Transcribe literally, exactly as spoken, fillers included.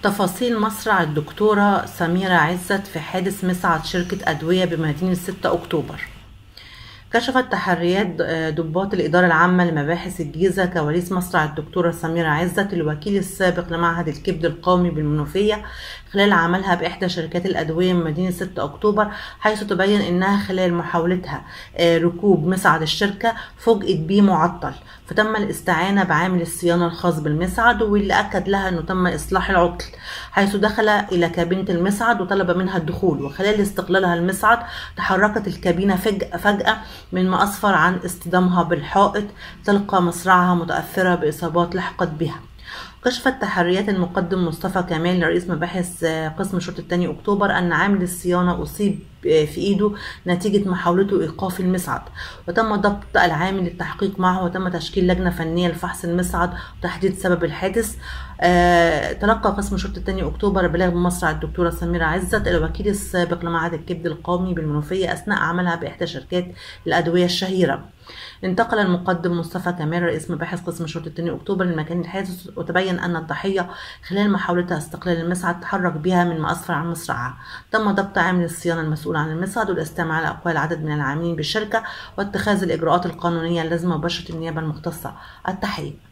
تفاصيل مصرع الدكتورة سميرة عزت في حادث مصعد شركة أدوية بمدينة ستة أكتوبر. كشفت تحريات ضباط الإدارة العامة لمباحث الجيزة كواليس مصرع الدكتورة سميرة عزت الوكيل السابق لمعهد الكبد القومي بالمنوفية خلال عملها بإحدى شركات الأدوية من مدينة ستة أكتوبر، حيث تبين أنها خلال محاولتها ركوب مصعد الشركة فوجئت بيه معطل، فتم الاستعانة بعامل الصيانة الخاص بالمصعد واللي أكد لها أنه تم إصلاح العطل، حيث دخل إلى كابينة المصعد وطلب منها الدخول. وخلال استقلالها المصعد تحركت الكابينة فجأة, فجأة من ما أسفر عن اصطدامها بالحائط، تلقى مصرعها متأثرة بإصابات لحقت بها. كشفت تحريات المقدم مصطفى كمال رئيس مباحث قسم شرطة الثاني أكتوبر أن عامل الصيانة أصيب في إيده نتيجة محاولته إيقاف المصعد، وتم ضبط العامل للتحقيق معه، وتم تشكيل لجنة فنية لفحص المصعد وتحديد سبب الحادث. أه تلقى قسم شرطة الثاني أكتوبر بلاغ بمصرع الدكتورة سميرة عزت الوكيل السابق لمعهد الكبد القومي بالمنوفية أثناء عملها بإحدى شركات الأدوية الشهيرة. انتقل المقدم مصطفى كمال رئيس مباحث قسم شرطة الثاني أكتوبر لمكان الحادث، وتبين أن الضحية خلال محاولتها استقلال المصعد تحرك بها من ما أسفر عن مصرعها. تم ضبط عامل الصيانة المسؤول عن المصعد والاستماع على أقوال عدد من العاملين بالشركة واتخاذ الإجراءات القانونية اللازمة وبشرة النيابة المختصة. التحية.